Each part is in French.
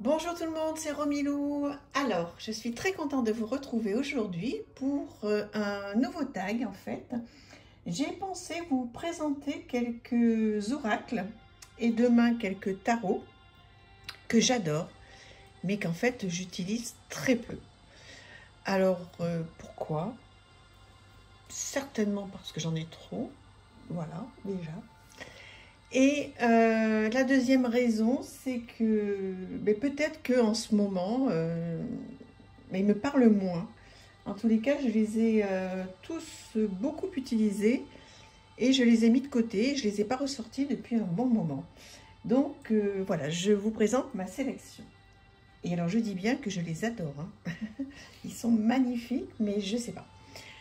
Bonjour tout le monde, c'est Romilou. Alors, je suis très contente de vous retrouver aujourd'hui pour un nouveau tag en fait. J'ai pensé vous présenter quelques oracles et demain quelques tarots que j'adore, mais qu'en fait j'utilise très peu. Alors, pourquoi? Certainement parce que j'en ai trop, voilà, déjà. Et la deuxième raison, c'est que peut-être qu'en ce moment, ils me parlent moins. En tous les cas, je les ai tous beaucoup utilisés et je les ai mis de côté. Je ne les ai pas ressortis depuis un bon moment. Donc voilà, je vous présente ma sélection. Et alors, je dis bien que je les adore, hein. Ils sont magnifiques, mais je ne sais pas.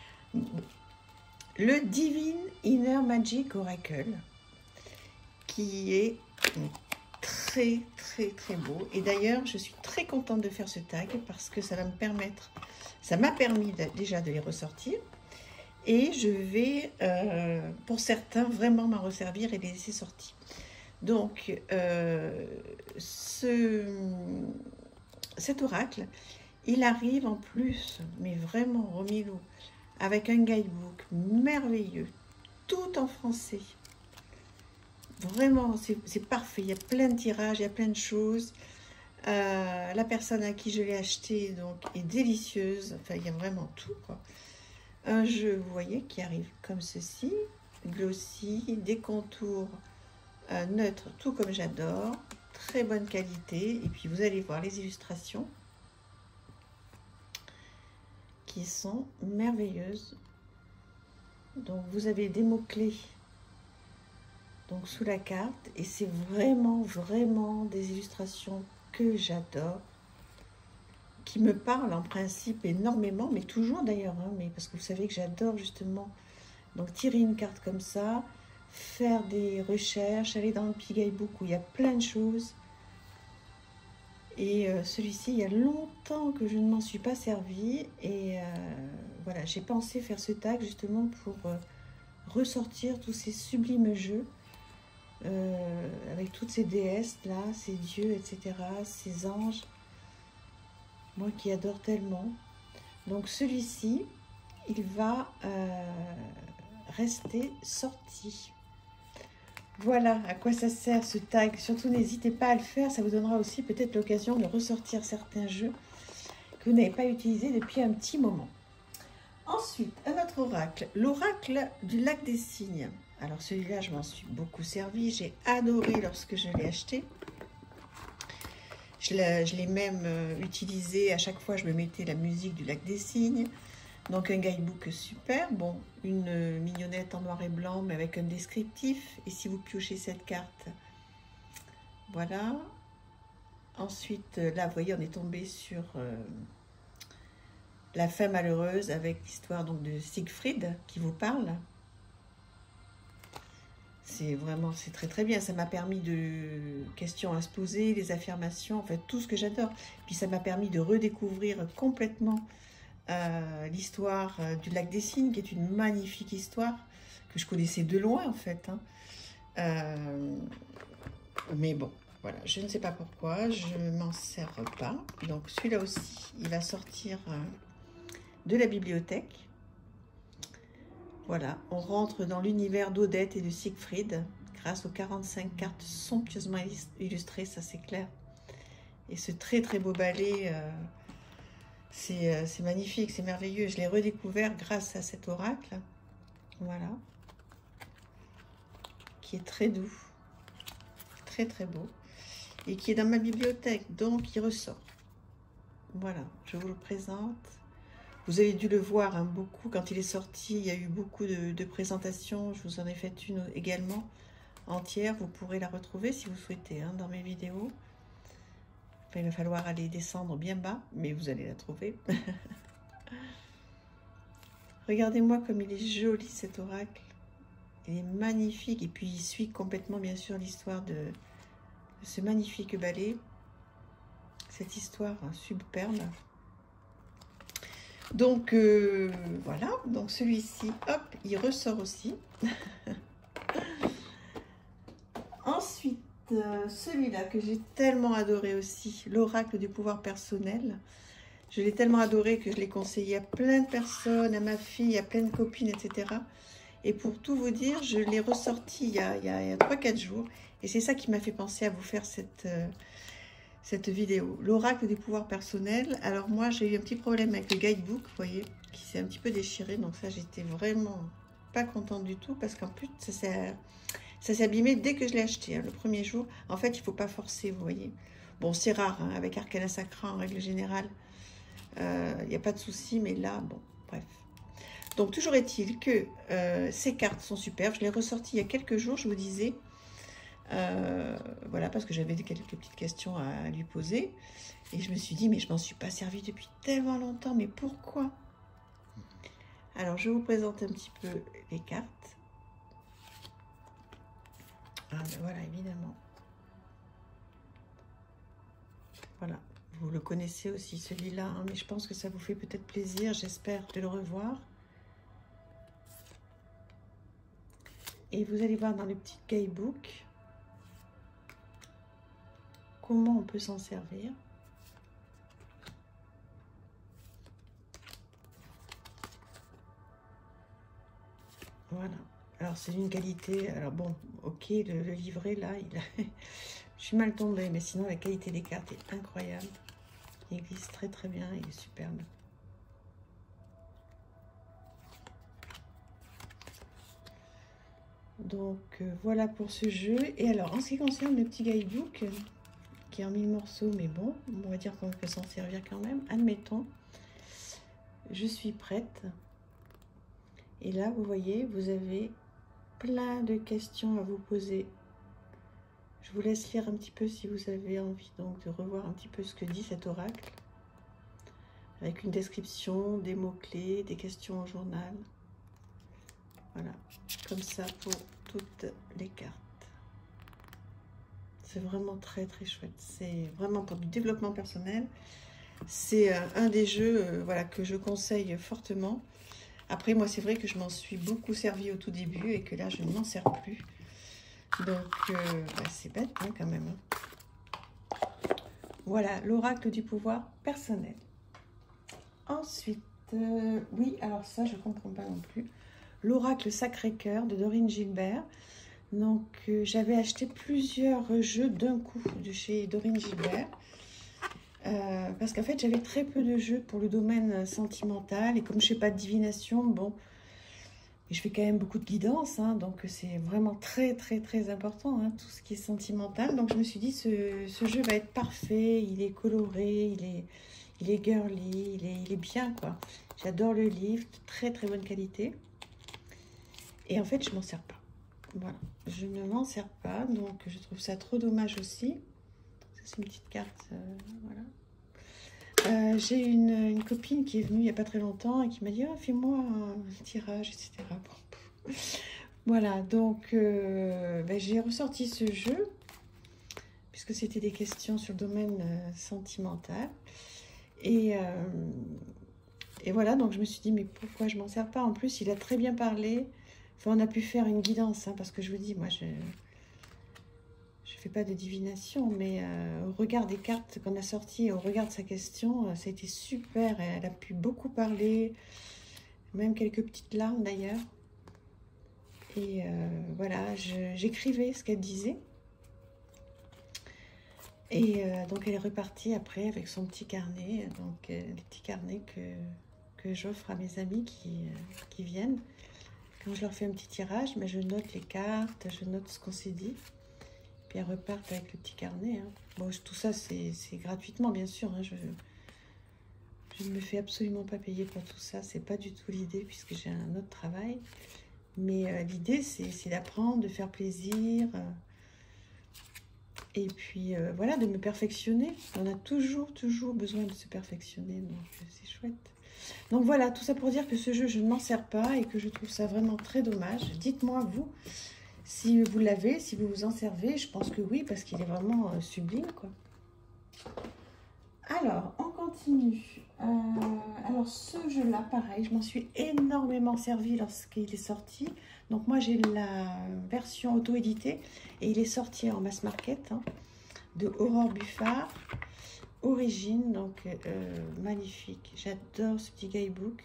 Le Divine Inner Magic Oracle, qui est très beau. Et d'ailleurs, je suis très contente de faire ce tag parce que ça va me permettre, ça m'a permis déjà de les ressortir. Et je vais, pour certains, vraiment m'en resservir et les laisser sortis. Donc, cet oracle, il arrive en plus, mais vraiment, Romilou, avec un guidebook merveilleux, tout en français. Vraiment, c'est parfait. Il y a plein de tirages, il y a plein de choses. La personne à qui je l'ai acheté donc, est délicieuse. Enfin, il y a vraiment tout, quoi. Un jeu, vous voyez, qui arrive comme ceci. Glossy, des contours neutres, tout comme j'adore. Très bonne qualité. Et puis, vous allez voir les illustrations qui sont merveilleuses. Donc, vous avez des mots-clés donc sous la carte, et c'est vraiment des illustrations que j'adore, qui me parlent en principe énormément, mais toujours d'ailleurs, hein, mais parce que vous savez que j'adore justement donc tirer une carte comme ça, faire des recherches, aller dans le petit guidebook où il y a plein de choses. Et celui-ci, il y a longtemps que je ne m'en suis pas servi, et voilà, j'ai pensé faire ce tag justement pour ressortir tous ces sublimes jeux. Avec toutes ces déesses là, ces dieux, etc., ces anges, moi qui adore tellement. Donc celui-ci, il va rester sorti. Voilà à quoi ça sert ce tag. Surtout n'hésitez pas à le faire, ça vous donnera aussi peut-être l'occasion de ressortir certains jeux que vous n'avez pas utilisés depuis un petit moment. Ensuite, un autre oracle, l'oracle du lac des cygnes. Alors celui-là, je m'en suis beaucoup servi, j'ai adoré lorsque je l'ai acheté. Je l'ai même utilisé, à chaque fois je me mettais la musique du lac des cygnes. Donc un guidebook super, bon, une mignonnette en noir et blanc mais avec un descriptif. Et si vous piochez cette carte, voilà. Ensuite, là, vous voyez, on est tombé sur la fin malheureuse avec l'histoire donc de Siegfried qui vous parle. C'est vraiment, c'est très bien. Ça m'a permis de questions à se poser, les affirmations, en fait, tout ce que j'adore. Puis ça m'a permis de redécouvrir complètement l'histoire du lac des cygnes, qui est une magnifique histoire que je connaissais de loin, en fait. Hein. Mais bon, voilà, je ne sais pas pourquoi, je ne m'en sers pas. Donc celui-là aussi, il va sortir de la bibliothèque. Voilà, on rentre dans l'univers d'Odette et de Siegfried grâce aux 45 cartes somptueusement illustrées, ça c'est clair. Et ce très beau ballet, c'est magnifique, c'est merveilleux. Je l'ai redécouvert grâce à cet oracle, voilà, qui est très doux, très beau, et qui est dans ma bibliothèque, donc il ressort. Voilà, je vous le présente. Vous avez dû le voir hein, beaucoup quand il est sorti, il y a eu beaucoup de présentations, je vous en ai fait une également entière, vous pourrez la retrouver si vous souhaitez hein, dans mes vidéos. Enfin, il va falloir aller descendre bien bas, mais vous allez la trouver. Regardez-moi comme il est joli cet oracle, il est magnifique, et puis il suit complètement bien sûr l'histoire de ce magnifique ballet, cette histoire hein, superbe. Donc voilà, donc celui-ci, hop, il ressort aussi. Ensuite, celui-là que j'ai tellement adoré aussi, l'oracle du pouvoir personnel. Je l'ai tellement adoré que je l'ai conseillé à plein de personnes, à ma fille, à plein de copines, etc. Et pour tout vous dire, je l'ai ressorti il y a 3-4 jours. Et c'est ça qui m'a fait penser à vous faire cette vidéo. L'oracle du pouvoir personnel. Alors moi, j'ai eu un petit problème avec le guidebook, vous voyez, qui s'est un petit peu déchiré. Donc ça, j'étais vraiment pas contente du tout parce qu'en plus, ça s'est abîmé dès que je l'ai acheté, hein, le premier jour. En fait, il ne faut pas forcer, vous voyez. Bon, c'est rare, hein, avec Arcana Sacra, en règle générale. Il n'y a pas de souci, mais là, bon, bref. Donc, toujours est-il que ces cartes sont superbes. Je l'ai ressorti il y a quelques jours, je vous disais. Voilà, parce que j'avais quelques petites questions à lui poser. Et je me suis dit, mais je m'en suis pas servi depuis tellement longtemps, mais pourquoi? Alors, je vous présente un petit peu les cartes. Ah, ben voilà, évidemment. Voilà. Vous le connaissez aussi, celui-là, hein, mais je pense que ça vous fait peut-être plaisir, j'espère, de le revoir. Et vous allez voir dans le petit guidebook comment on peut s'en servir. Voilà. Alors, c'est d'une qualité... Alors bon, ok, le livret, là, je suis mal tombée, mais sinon, la qualité des cartes est incroyable. Il glisse très très bien, il est superbe. Donc voilà pour ce jeu. Et alors en ce qui concerne le petit guidebook, qui est en 1000 morceaux, mais bon, on va dire qu'on peut s'en servir quand même. Admettons, je suis prête. Et là, vous voyez, vous avez plein de questions à vous poser. Je vous laisse lire un petit peu si vous avez envie donc de revoir un petit peu ce que dit cet oracle. Avec une description, des mots-clés, des questions au journal. Voilà, comme ça pour toutes les cartes. C'est vraiment très très chouette. C'est vraiment pour du développement personnel. C'est un des jeux voilà, que je conseille fortement. Après, moi, c'est vrai que je m'en suis beaucoup servi au tout début et que là, je ne m'en sers plus. Donc, bah, c'est bête hein, quand même. Voilà, l'oracle du pouvoir personnel. Ensuite, oui, alors ça, je ne comprends pas non plus. L'oracle Sacré-Cœur de Dorine Gilbert. Donc, j'avais acheté plusieurs jeux d'un coup de chez Dorine Gilbert. Parce qu'en fait, j'avais très peu de jeux pour le domaine sentimental. Et comme je ne fais pas de divination, bon, je fais quand même beaucoup de guidance. Hein, donc, c'est vraiment très, très, très important, hein, tout ce qui est sentimental. Donc, je me suis dit, ce jeu va être parfait. Il est coloré, il est girly, il est bien, quoi. J'adore le livre, très, très bonne qualité. Et en fait, je ne m'en sers pas. Voilà, je ne m'en sers pas. Donc, je trouve ça trop dommage aussi. C'est une petite carte, voilà. J'ai une copine qui est venue il n'y a pas très longtemps et qui m'a dit « Oh, fais-moi un tirage, etc. » Bon. Voilà, donc ben, j'ai ressorti ce jeu, puisque c'était des questions sur le domaine sentimental. Et voilà, donc je me suis dit « Mais pourquoi je ne m'en sers pas ?» En plus, il a très bien parlé. Enfin, on a pu faire une guidance, hein, parce que je vous dis, moi, je fais pas de divination, mais au regard des cartes qu'on a sorties, au regard de sa question, ça a été super. Elle a pu beaucoup parler, même quelques petites larmes d'ailleurs. Et voilà, j'écrivais ce qu'elle disait. Et donc, elle est repartie après avec son petit carnet, donc les petits carnets que j'offre à mes amis qui viennent. Quand je leur fais un petit tirage, mais je note les cartes, je note ce qu'on s'est dit. Puis elles repartent avec le petit carnet. Hein. Bon, tout ça, c'est gratuitement, bien sûr. Hein. Je ne me fais absolument pas payer pour tout ça. C'est pas du tout l'idée, puisque j'ai un autre travail. Mais l'idée, c'est d'apprendre, de faire plaisir. Et puis, voilà, de me perfectionner. On a toujours besoin de se perfectionner. Donc, c'est chouette. Donc voilà, tout ça pour dire que ce jeu, je ne m'en sers pas et que je trouve ça vraiment très dommage. Dites-moi, vous, si vous l'avez, si vous vous en servez. Je pense que oui, parce qu'il est vraiment sublime, quoi. Alors, on continue. Alors, ce jeu-là, pareil, je m'en suis énormément servi lorsqu'il est sorti. Donc, moi, j'ai la version auto-éditée et il est sorti en mass market hein, de Aurore Buffard, Origine. Donc, magnifique. J'adore ce petit guidebook.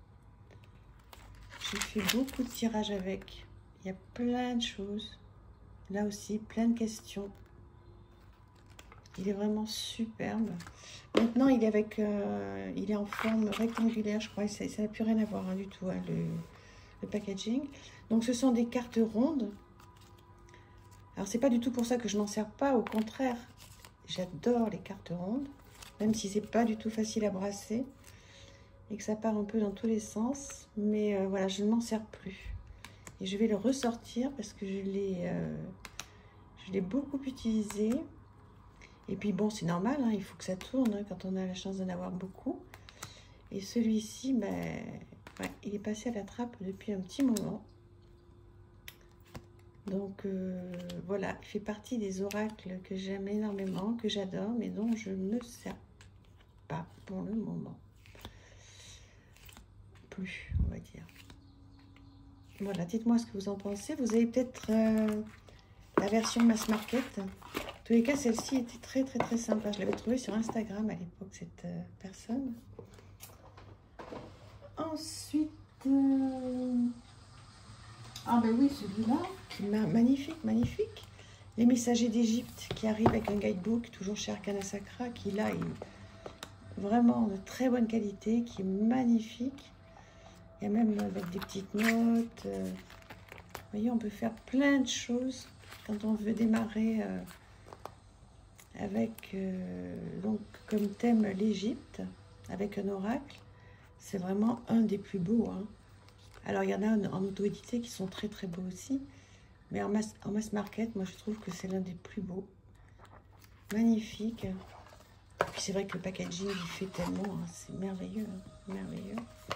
J'ai fait beaucoup de tirages avec. Il y a plein de choses. Là aussi, plein de questions. Il est vraiment superbe. Maintenant, il est avec, il est en forme rectangulaire, je crois. Ça n'a plus rien à voir hein, du tout, hein, le packaging. Donc, ce sont des cartes rondes. Alors, c'est pas du tout pour ça que je m'en sers pas. Au contraire, j'adore les cartes rondes, même si c'est pas du tout facile à brasser et que ça part un peu dans tous les sens. Mais voilà, je ne m'en sers plus. Et je vais le ressortir parce que je l'ai beaucoup utilisé. Et puis bon, c'est normal, hein, il faut que ça tourne hein, quand on a la chance d'en avoir beaucoup. Et celui-ci, ben, ouais, il est passé à la trappe depuis un petit moment. Donc voilà, il fait partie des oracles que j'aime énormément, que j'adore, mais dont je ne me sers pas pour le moment. Plus, on va dire. Voilà, dites-moi ce que vous en pensez. Vous avez peut-être la version mass market. En tous les cas, celle-ci était très sympa. Je l'avais trouvée sur Instagram à l'époque, cette personne. Ensuite, ah ben oui, celui-là, magnifique. Les messagers d'Égypte qui arrivent avec un guidebook, toujours chez Arcana Sacra, qui là est vraiment de très bonne qualité, qui est magnifique. Il y a même avec des petites notes. Vous voyez, on peut faire plein de choses quand on veut démarrer avec, donc, comme thème l'Égypte, avec un oracle. C'est vraiment un des plus beaux. Hein. Alors, il y en a en auto-édité qui sont très beaux aussi. Mais en mass market, moi, je trouve que c'est l'un des plus beaux. Magnifique. Et puis, c'est vrai que le packaging, il fait tellement. Hein, c'est merveilleux. Hein, merveilleux.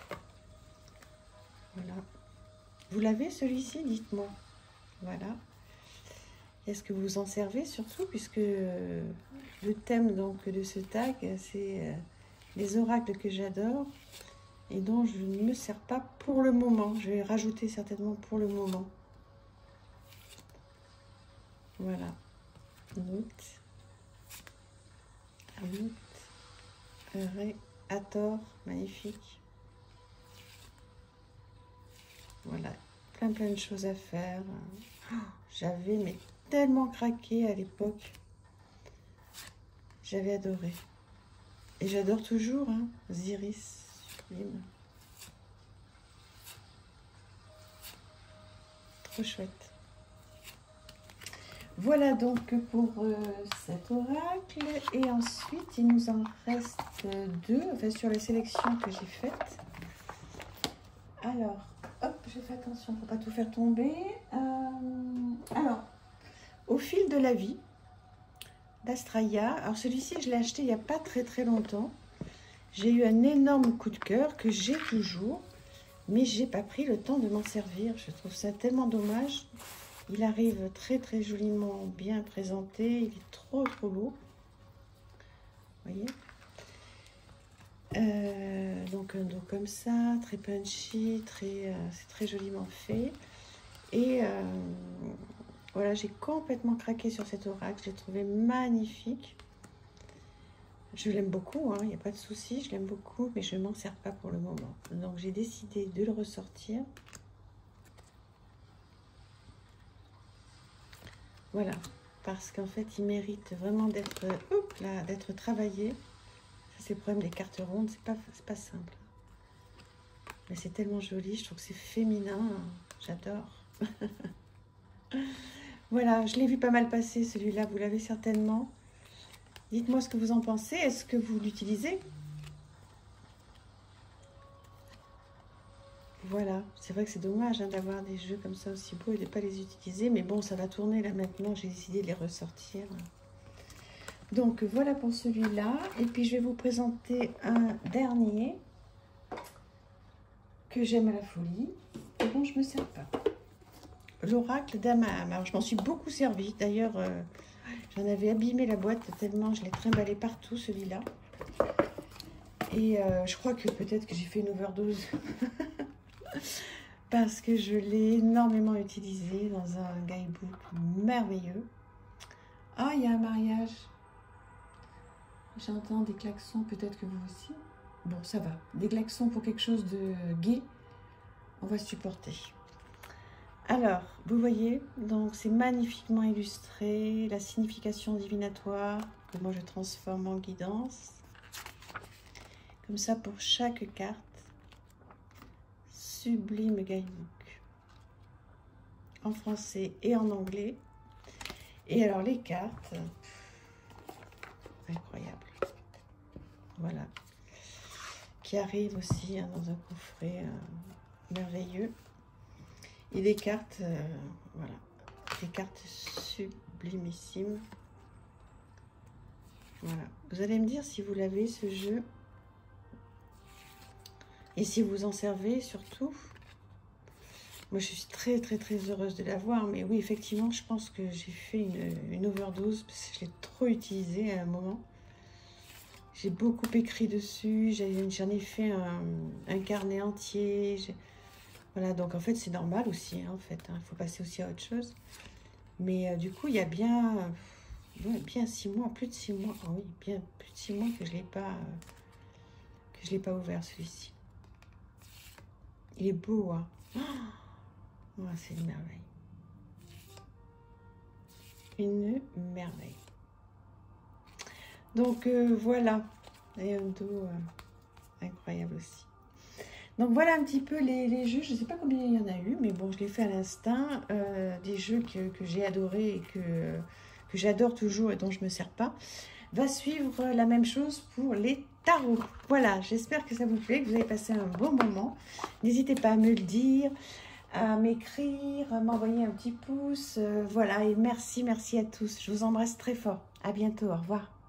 Voilà. Vous l'avez, celui-ci? Dites-moi. Voilà. Est-ce que vous en servez surtout, puisque le thème donc de ce tag, c'est les oracles que j'adore et dont je ne me sers pas pour le moment. Je vais rajouter certainement pour le moment. Voilà. Hathor, magnifique. Voilà, plein de choses à faire. Oh, j'avais mais tellement craqué à l'époque. J'avais adoré. Et j'adore toujours, hein, Osiris, sublime. Trop chouette. Voilà donc pour cet oracle. Et ensuite, il nous en reste deux, enfin, sur les sélections que j'ai faites. Alors, hop, j'ai fait attention pour ne pas tout faire tomber. Alors, Au fil de la vie, d'Astraïa. Alors celui-ci, je l'ai acheté il n'y a pas très longtemps. J'ai eu un énorme coup de cœur que j'ai toujours, mais j'ai pas pris le temps de m'en servir. Je trouve ça tellement dommage. Il arrive très joliment bien présenté. Il est trop beau. Vous voyez, donc un dos comme ça, très punchy, c'est très joliment fait. Et voilà, j'ai complètement craqué sur cet oracle. Je l'ai trouvé magnifique. Je l'aime beaucoup, il n'y a pas de souci, je l'aime beaucoup, mais je ne m'en sers pas pour le moment. Donc j'ai décidé de le ressortir. Voilà, parce qu'en fait, il mérite vraiment d'être travaillé. C'est le problème des cartes rondes, c'est pas simple. Mais c'est tellement joli, je trouve que c'est féminin, j'adore. Voilà, je l'ai vu pas mal passer celui-là, vous l'avez certainement. Dites-moi ce que vous en pensez, est-ce que vous l'utilisez? Voilà, c'est vrai que c'est dommage d'avoir des jeux comme ça aussi beaux et de ne pas les utiliser. Mais bon, ça va tourner là maintenant, j'ai décidé de les ressortir. Donc voilà pour celui-là. Et puis je vais vous présenter un dernier que j'aime à la folie et dont je ne me sers pas. L'oracle d'Amaham. Alors je m'en suis beaucoup servi. D'ailleurs, j'en avais abîmé la boîte tellement je l'ai trimballé partout celui-là. Et je crois que peut-être que j'ai fait une overdose parce que je l'ai énormément utilisé dans un guidebook merveilleux. Ah, il y a un mariage. J'entends des klaxons, peut-être que vous aussi. Bon, ça va. Des klaxons pour quelque chose de gai, on va supporter. Alors, vous voyez, donc c'est magnifiquement illustré, la signification divinatoire que moi je transforme en guidance. Comme ça pour chaque carte. Sublime guidebook. En français et en anglais. Et alors les cartes, incroyable. Voilà. Qui arrivent aussi hein, dans un coffret merveilleux. Et des cartes, voilà, des cartes sublimissimes. Voilà. Vous allez me dire si vous l'avez ce jeu. Et si vous en servez surtout. Moi je suis très heureuse de l'avoir. Mais oui effectivement je pense que j'ai fait une overdose. Parce que je l'ai trop utilisé à un moment. J'ai beaucoup écrit dessus. J'en ai fait un carnet entier. Voilà, donc en fait, c'est normal aussi, hein, en fait. Il faut passer aussi à autre chose. Mais du coup, il y a bien 6 mois, plus de 6 mois. Oh oui, bien plus de 6 mois que je l'ai pas ouvert, celui-ci. Il est beau, hein. Oh, c'est une merveille. Une merveille. Donc, voilà. Et un dos incroyable aussi. Donc voilà un petit peu les jeux, je ne sais pas combien il y en a eu, mais bon, je l'ai fait à l'instinct, des jeux que j'ai adorés et que j'adore toujours et dont je ne me sers pas. Va suivre la même chose pour les tarots. Voilà, j'espère que ça vous plaît, que vous avez passé un bon moment. N'hésitez pas à me le dire, à m'écrire, à m'envoyer un petit pouce. Voilà, et merci à tous. Je vous embrasse très fort. À bientôt, au revoir.